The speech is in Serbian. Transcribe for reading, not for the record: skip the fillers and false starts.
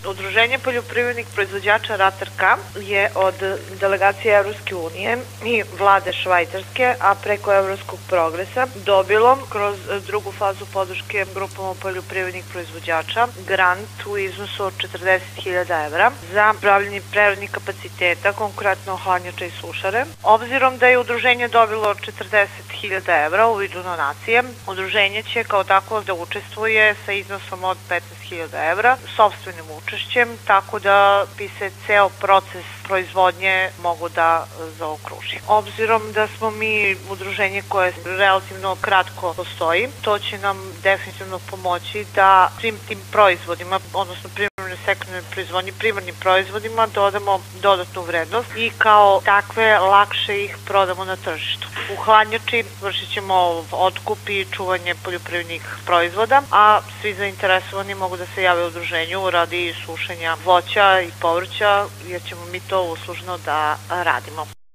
Udruženje poljoprivrednih proizvođača RATRK je od delegacije Evropske unije i vlade Švajcarske, a preko Evropskog progresa, dobilo kroz drugu fazu podrške grupama poljoprivrednih proizvođača grant u iznosu od 40.000 evra za pravljanje preradnih kapaciteta, konkretno hladnjača i sušare. Obzirom da je udruženje dobilo 40.000 evra u vidu donacije, udruženje će kao takvo da učestvuje sa iznosom od 15.000 evra, sopstvenim učešćem, tako da bi se ceo proces proizvodnje mogu da zaokruži. Obzirom da smo mi udruženje koje relativno kratko postoji, to će nam definitivno pomoći da svim tim proizvodima, odnosno primarnoj sekundarnoj proizvodnji, primarnim proizvodima dodamo dodatnu vrednost i kao takve lakše ih prodamo na tržištu. U hladnjači vršit ćemo otkup i čuvanje poljoprivrednih proizvoda, a svi zainteresovani mogu da se jave u udruženju radi sušenja voća i povrća, jer ćemo mi to uslužno da radimo.